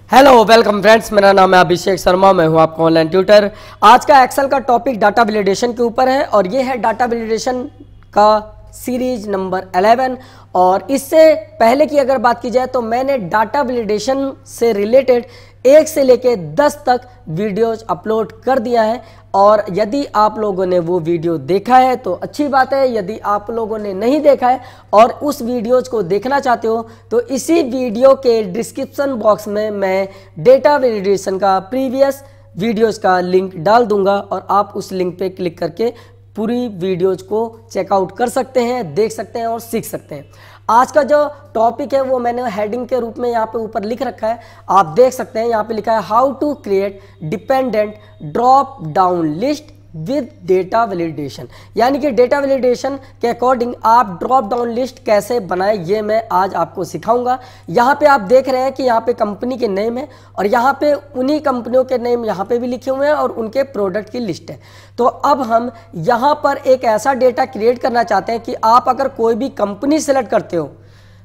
Hello welcome friends, मेरा नाम है अभिषेक शर्मा, मैं हूं आपका ऑनलाइन ट्यूटर। आज का एक्सेल का टॉपिक डाटा वैलिडेशन के ऊपर है और ये है डाटा वैलिडेशन का सीरीज नंबर 11। और इससे पहले की अगर बात की जाए तो मैंने डाटा वैलिडेशन से रिलेटेड 1 से लेके 10 तक वीडियोज अपलोड कर दिया है। और यदि आप लोगों ने वो वीडियो देखा है तो अच्छी बात है, यदि आप लोगों ने नहीं देखा है और उस वीडियोज को देखना चाहते हो तो इसी वीडियो के डिस्क्रिप्शन बॉक्स में मैं डेटा वैलिडेशन का प्रीवियस वीडियोज का लिंक डाल दूंगा और आप उस लिंक पे क्लिक करके पूरी वीडियोज को चेकआउट कर सकते हैं, देख सकते हैं और सीख सकते हैं। आज का जो टॉपिक है वो मैंने हेडिंग के रूप में यहाँ पे ऊपर लिख रखा है, आप देख सकते हैं। यहाँ पे लिखा है how to create dependent drop down list with data validation, यानी कि डेटा वैलिडेशन के अकॉर्डिंग आप ड्रॉप डाउन लिस्ट कैसे बनाएं, ये मैं आज आपको सिखाऊंगा। यहाँ पे आप देख रहे हैं कि यहाँ पे कंपनी के नेम है और यहाँ पे उन्हीं कंपनियों के नेम यहाँ पे भी लिखे हुए हैं और उनके प्रोडक्ट की लिस्ट है। तो अब हम यहाँ पर एक ऐसा डेटा क्रिएट करना चाहते हैं कि आप अगर कोई भी कंपनी सेलेक्ट करते हो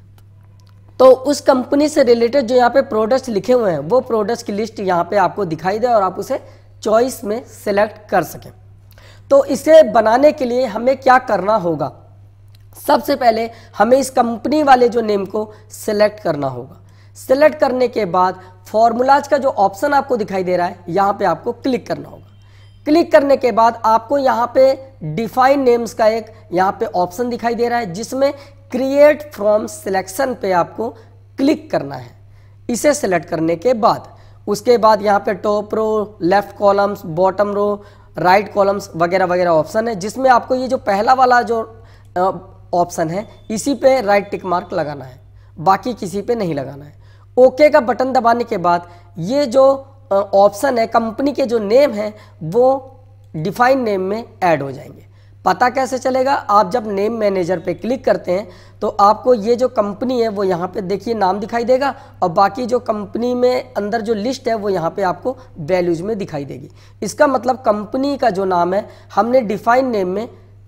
तो उस कंपनी से रिलेटेड जो यहाँ पे प्रोडक्ट्स लिखे हुए हैं वो प्रोडक्ट्स की लिस्ट यहाँ पे आपको दिखाई दे और आप उसे चॉइस में सेलेक्ट कर सकें। तो इसे बनाने के लिए हमें क्या करना होगा, सबसे पहले हमें इस कंपनी वाले जो नेम को सिलेक्ट करना होगा। सिलेक्ट करने के बाद फॉर्मूलाज का जो ऑप्शन आपको दिखाई दे रहा है यहाँ पे आपको क्लिक करना होगा। क्लिक करने के बाद आपको यहाँ पे डिफाइन नेम्स का एक यहाँ पे ऑप्शन दिखाई दे रहा है जिसमें क्रिएट फ्रॉम सिलेक्शन पे आपको क्लिक करना है। इसे सिलेक्ट करने के बाद उसके बाद यहाँ पे top row, left columns, bottom row, right columns वगैरह वगैरह ऑप्शन है जिसमें आपको ये जो पहला वाला जो ऑप्शन है इसी पे राइट टिक मार्क लगाना है, बाकी किसी पे नहीं लगाना है। ओके का बटन दबाने के बाद ये जो ऑप्शन है कंपनी के जो नेम है वो डिफाइन नेम में ऐड हो जाएंगे। पता कैसे चलेगा, आप जब नेम मैनेजर पे क्लिक करते हैं तो आपको ये जो कंपनी है वो यहाँ पे देखिए नाम दिखाई देगा और बाकी जो कंपनी में अंदर जो लिस्ट है वो यहाँ पे आपको वैल्यूज में दिखाई देगी। इसका मतलब कंपनी का जो नाम है हमने डिफाइन नेम में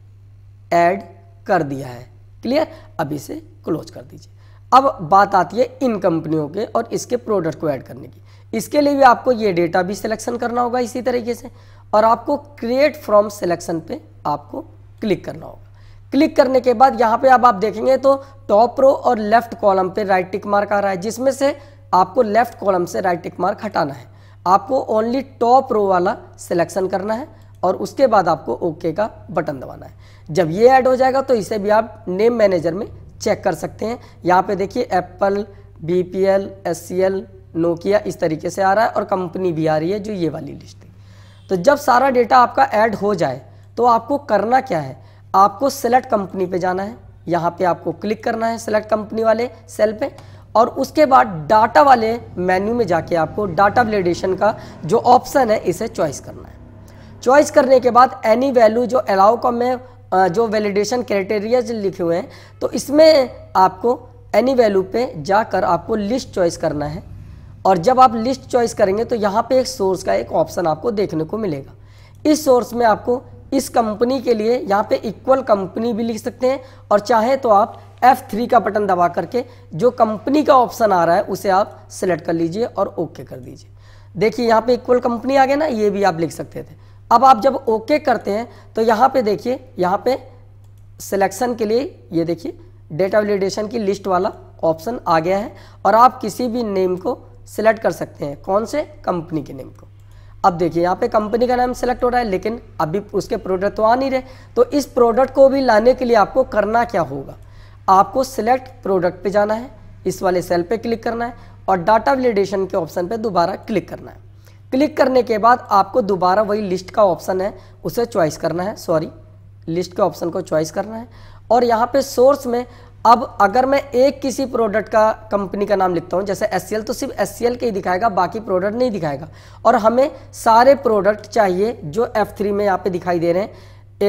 ऐड कर दिया है। क्लियर, अब इसे क्लोज कर दीजिए। अब बात आती है इन कंपनियों के और इसके प्रोडक्ट को ऐड करने की। इसके लिए भी आपको ये डेटा भी सिलेक्शन करना होगा इसी तरीके से और आपको क्रिएट फ्रॉम सिलेक्शन पे आपको क्लिक करना होगा। क्लिक करने के बाद यहाँ पे अब आप देखेंगे तो टॉप रो और लेफ्ट कॉलम पे राइट टिक मार्क आ रहा है जिसमें से आपको लेफ्ट कॉलम से राइट टिक मार्क हटाना है। आपको ओनली टॉप रो वाला सिलेक्शन करना है और उसके बाद आपको ओके का बटन दबाना है। जब ये ऐड हो जाएगा तो इसे भी आप नेम मैनेजर में चेक कर सकते हैं। यहाँ पे देखिए एप्पल, BPL, SCL, नोकिया इस तरीके से आ रहा है और कंपनी भी आ रही है जो ये वाली लिस्ट है। तो जब सारा डेटा आपका ऐड हो जाए तो आपको करना क्या है, आपको सेलेक्ट कंपनी पे जाना है। यहाँ पे आपको क्लिक करना है सेलेक्ट कंपनी वाले सेल पे और उसके बाद डाटा वाले मेन्यू में जाके आपको डाटा वैलिडेशन का जो ऑप्शन है इसे चॉइस करना है। चॉइस करने के बाद एनी वैल्यू जो अलाउ का में जो वैलिडेशन क्राइटेरिया लिखे हुए हैं तो इसमें आपको एनी वैल्यू पे जाकर आपको लिस्ट चॉइस करना है। और जब आप लिस्ट चॉइस करेंगे तो यहाँ पे एक सोर्स का एक ऑप्शन आपको देखने को मिलेगा। इस सोर्स में आपको इस कंपनी के लिए यहाँ पे इक्वल कंपनी भी लिख सकते हैं और चाहे तो आप F3 का बटन दबा करके जो कंपनी का ऑप्शन आ रहा है उसे आप सिलेक्ट कर लीजिए और ओके कर दीजिए। देखिए यहाँ पे इक्वल कंपनी आ गया ना, ये भी आप लिख सकते थे। अब आप जब ओके करते हैं तो यहाँ पे देखिए, यहाँ पे सिलेक्शन के लिए ये देखिए डेटा वैलिडेशन की लिस्ट वाला ऑप्शन आ गया है और आप किसी भी नेम को सिलेक्ट कर सकते हैं। कौन से, कंपनी के नेम को। अब देखिए यहाँ पे कंपनी का नाम सिलेक्ट हो रहा है लेकिन अभी उसके प्रोडक्ट तो आ नहीं रहे। तो इस प्रोडक्ट को भी लाने के लिए आपको करना क्या होगा, आपको सिलेक्ट प्रोडक्ट पे जाना है, इस वाले सेल पे क्लिक करना है और डाटा वैलिडेशन के ऑप्शन पे दोबारा क्लिक करना है। क्लिक करने के बाद आपको दोबारा वही लिस्ट का ऑप्शन है उसे चॉइस करना है, लिस्ट के ऑप्शन को चॉइस करना है। और यहाँ पे सोर्स में अब अगर मैं एक किसी प्रोडक्ट का कंपनी का नाम लिखता हूँ जैसे SCL तो सिर्फ SCL के ही दिखाएगा, बाकी प्रोडक्ट नहीं दिखाएगा। और हमें सारे प्रोडक्ट चाहिए जो F3 में यहाँ पे दिखाई दे रहे हैं,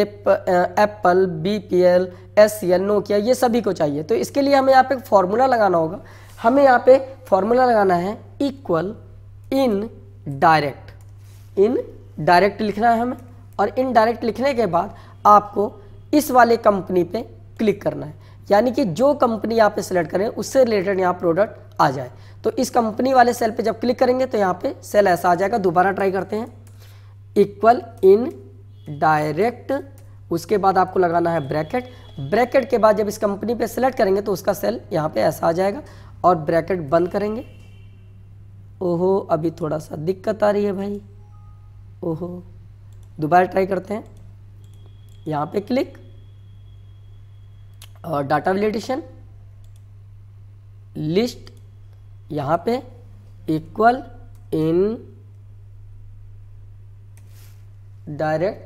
एप्पल, BPL, SCL, नोकिया, ये सभी को चाहिए। तो इसके लिए हमें यहाँ पे फॉर्मूला लगाना होगा। हमें यहाँ पे फॉर्मूला लगाना है इक्वल इन डायरेक्ट लिखना है हमें और इन डायरेक्ट लिखने के बाद आपको इस वाले कंपनी पे क्लिक करना है, यानी कि जो कंपनी यहाँ पे सिलेक्ट करें उससे रिलेटेड यहाँ प्रोडक्ट आ जाए। तो इस कंपनी वाले सेल पे जब क्लिक करेंगे तो यहाँ पे सेल ऐसा आ जाएगा। दोबारा ट्राई करते हैं, इक्वल इन डायरेक्ट, उसके बाद आपको लगाना है ब्रैकेट। ब्रैकेट के बाद जब इस कंपनी पे सेलेक्ट करेंगे तो उसका सेल यहाँ पे ऐसा आ जाएगा और ब्रैकेट बंद करेंगे। ओहो, अभी थोड़ा सा दिक्कत आ रही है भाई, ओहो। दोबारा ट्राई करते हैं, यहाँ पे क्लिक और डाटा वैलिडेशन लिस्ट, यहाँ पे इक्वल इन डायरेक्ट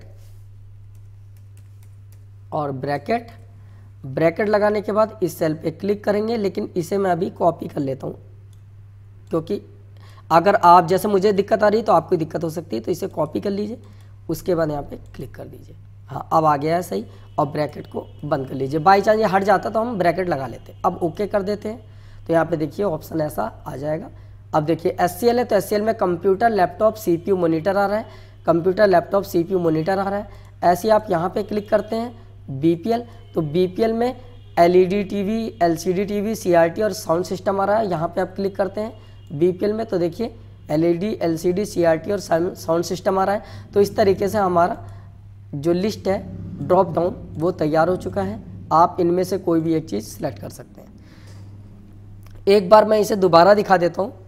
और ब्रैकेट। ब्रैकेट लगाने के बाद इस सेल पे क्लिक करेंगे, लेकिन इसे मैं अभी कॉपी कर लेता हूँ, क्योंकि अगर आप जैसे मुझे दिक्कत आ रही है तो आपको दिक्कत हो सकती है, तो इसे कॉपी कर लीजिए, उसके बाद यहाँ पे क्लिक कर दीजिए। हाँ, अब आ गया है सही, और ब्रैकेट को बंद कर लीजिए। बाई चांस ये हट जाता तो हम ब्रैकेट लगा लेते। अब ओके कर देते हैं, तो यहाँ पे देखिए ऑप्शन ऐसा आ जाएगा। अब देखिए SCL है, तो SCL में कंप्यूटर लैपटॉप CPU मॉनिटर आ रहा है, कंप्यूटर लैपटॉप CPU मॉनिटर आ रहा है। ऐसे आप यहाँ पे क्लिक करते हैं BPL, तो BPL में LED TV, LCD TV, CRT और साउंड सिस्टम आ रहा है। यहाँ पे आप क्लिक करते हैं BPL में, तो देखिए LED, LCD, CRT और साउंड सिस्टम आ रहा है। तो इस तरीके से हमारा जो लिस्ट है ड्रॉप डाउन वो तैयार हो चुका है। आप इनमें से कोई भी एक चीज़ सिलेक्ट कर सकते हैं। एक बार मैं इसे दोबारा दिखा देता हूँ,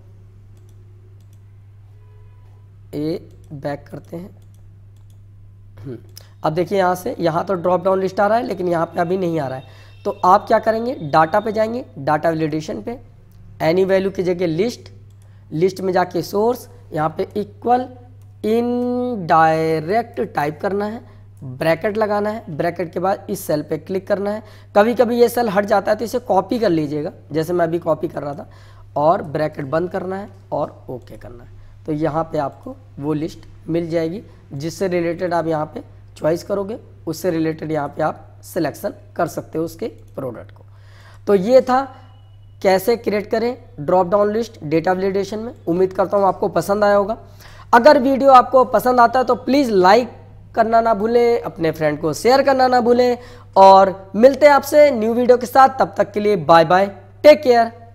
ये बैक करते हैं। अब देखिए यहाँ से, यहाँ तो ड्रॉप डाउन लिस्ट आ रहा है, लेकिन यहाँ पे अभी नहीं आ रहा है। तो आप क्या करेंगे, डाटा पे जाएंगे, डाटा वैलिडेशन पे, एनी वैल्यू की जगह लिस्ट, लिस्ट में जाके सोर्स, यहाँ पे इक्वल इन डायरेक्ट टाइप करना है, ब्रैकेट लगाना है, ब्रैकेट के बाद इस सेल पे क्लिक करना है। कभी कभी ये सेल हट जाता है तो इसे कॉपी कर लीजिएगा, जैसे मैं अभी कॉपी कर रहा था, और ब्रैकेट बंद करना है और ओके करना है। तो यहाँ पे आपको वो लिस्ट मिल जाएगी जिससे रिलेटेड आप यहाँ पे चॉइस करोगे, उससे रिलेटेड यहाँ पे आप सिलेक्शन कर सकते हो उसके प्रोडक्ट को। तो ये था कैसे क्रिएट करें drop down list data validation में। उम्मीद करता हूँ आपको पसंद आया होगा। अगर वीडियो आपको पसंद आता है तो प्लीज़ लाइक करना ना भूलें, अपने फ्रेंड को शेयर करना ना भूलें, और मिलते हैं आपसे न्यू वीडियो के साथ। तब तक के लिए बाय बाय, टेक केयर।